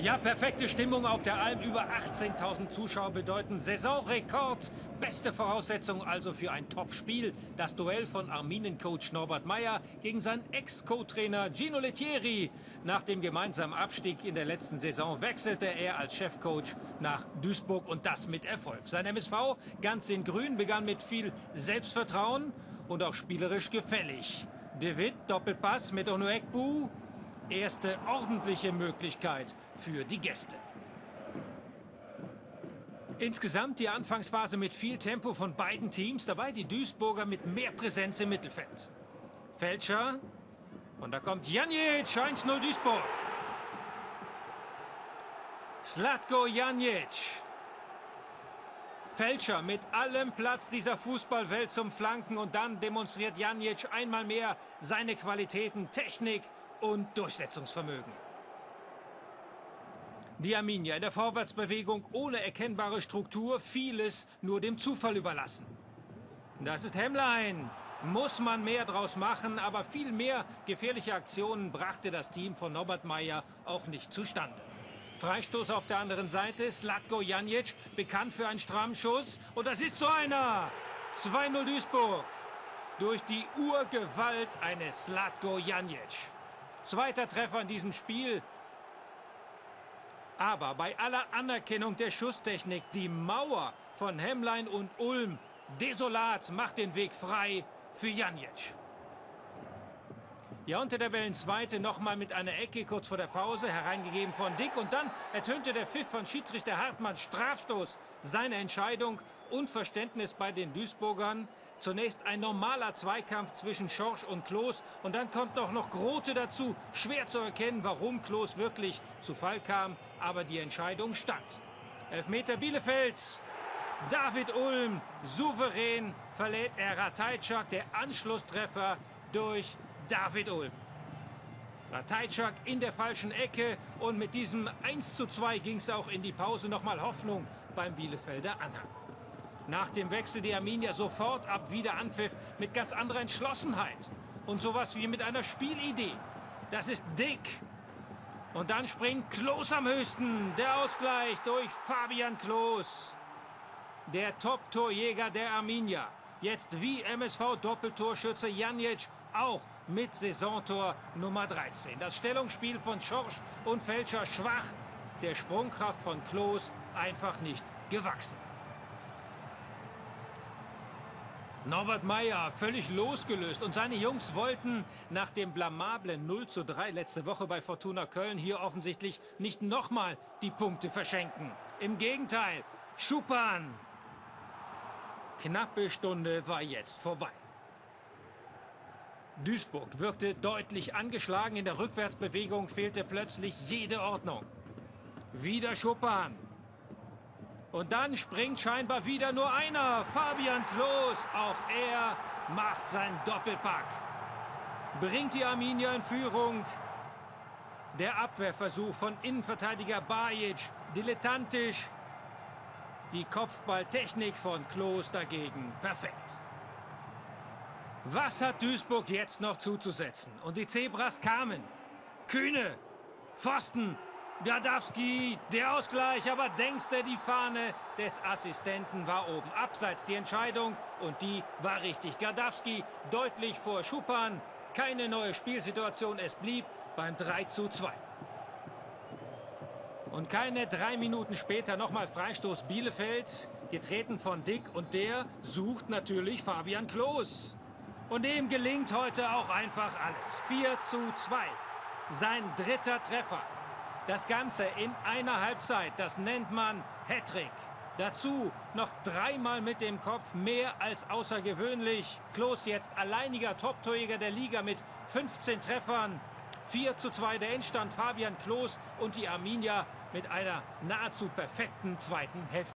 Ja, perfekte Stimmung auf der Alm. Über 18.000 Zuschauer bedeuten Saisonrekord. Beste Voraussetzung also für ein Top-Spiel. Das Duell von Arminen-Coach Norbert Meyer gegen seinen Ex-Co-Trainer Gino Lettieri. Nach dem gemeinsamen Abstieg in der letzten Saison wechselte er als Chefcoach nach Duisburg und das mit Erfolg. Sein MSV, ganz in Grün, begann mit viel Selbstvertrauen und auch spielerisch gefällig. De Witt, Doppelpass mit Onuekbu. Erste ordentliche Möglichkeit für die Gäste. Insgesamt die Anfangsphase mit viel Tempo von beiden Teams, dabei die Duisburger mit mehr Präsenz im Mittelfeld. Fälscher und da kommt Janjic, 1:0 Duisburg. Zlatko Janjic. Fälscher mit allem Platz dieser Fußballwelt zum Flanken und dann demonstriert Janjic einmal mehr seine Qualitäten, Technik und Durchsetzungsvermögen. Die Arminia in der Vorwärtsbewegung ohne erkennbare Struktur, vieles nur dem Zufall überlassen. Das ist Hemmlein. Muss man mehr draus machen, aber viel mehr gefährliche Aktionen brachte das Team von Norbert Meyer auch nicht zustande. Freistoß auf der anderen Seite, Zlatko Janjic, bekannt für einen strammen Schuss. Und das ist so einer. 2:0 Duisburg. Durch die Urgewalt eines Zlatko Janjic. Zweiter Treffer in diesem Spiel. Aber bei aller Anerkennung der Schusstechnik, die Mauer von Hemmlein und Ulm desolat macht den Weg frei für Janjic. Ja, und der Tabellenzweite nochmal mit einer Ecke kurz vor der Pause, hereingegeben von Dick. Und dann ertönte der Pfiff von Schiedsrichter Hartmann, Strafstoß, seine Entscheidung. Unverständnis bei den Duisburgern. Zunächst ein normaler Zweikampf zwischen Schorsch und Klos. Und dann kommt noch Grote dazu. Schwer zu erkennen, warum Klos wirklich zu Fall kam. Aber die Entscheidung stand. Elfmeter Bielefeld. David Ulm, souverän verlädt er Ratajczak, der Anschlusstreffer durch David Ulm. Ratajczak in der falschen Ecke und mit diesem 1:2 ging es auch in die Pause. Nochmal Hoffnung beim Bielefelder Anhang. Nach dem Wechsel die Arminia sofort ab wieder Anpfiff mit ganz anderer Entschlossenheit. Und sowas wie mit einer Spielidee. Das ist Dick. Und dann springt Klos am höchsten. Der Ausgleich durch Fabian Klos. Der Top-Torjäger der Arminia. Jetzt wie MSV-Doppeltorschütze Janjic, auch mit Saisontor Nummer 13. Das Stellungsspiel von Schorsch und Fälscher schwach. Der Sprungkraft von Klos einfach nicht gewachsen. Norbert Meyer völlig losgelöst und seine Jungs wollten nach dem blamablen 0:3 letzte Woche bei Fortuna Köln hier offensichtlich nicht nochmal die Punkte verschenken. Im Gegenteil, Schuppan. Knappe Stunde war jetzt vorbei. Duisburg wirkte deutlich angeschlagen. In der Rückwärtsbewegung fehlte plötzlich jede Ordnung. Wieder Schuppan. Und dann springt scheinbar wieder nur einer. Fabian Klos. Auch er macht seinen Doppelpack. Bringt die Arminia in Führung. Der Abwehrversuch von Innenverteidiger Bajic. Dilettantisch. Die Kopfballtechnik von Klos dagegen perfekt. Was hat Duisburg jetzt noch zuzusetzen? Und die Zebras kamen. Kühne, Pfosten, Gardawski, der Ausgleich. Aber denkst du, die Fahne des Assistenten war oben. Abseits die Entscheidung und die war richtig. Gardawski deutlich vor Schuppan. Keine neue Spielsituation, es blieb beim 3:2. Und keine 3 Minuten später nochmal Freistoß Bielefeld, getreten von Dick und der sucht natürlich Fabian Klos. Und dem gelingt heute auch einfach alles. 4:2. Sein dritter Treffer. Das Ganze in einer Halbzeit, das nennt man Hattrick. Dazu noch 3-mal mit dem Kopf, mehr als außergewöhnlich. Klos jetzt alleiniger Top-Torjäger der Liga mit 15 Treffern. 4:2 der Endstand, Fabian Klos und die Arminia mit einer nahezu perfekten zweiten Hälfte.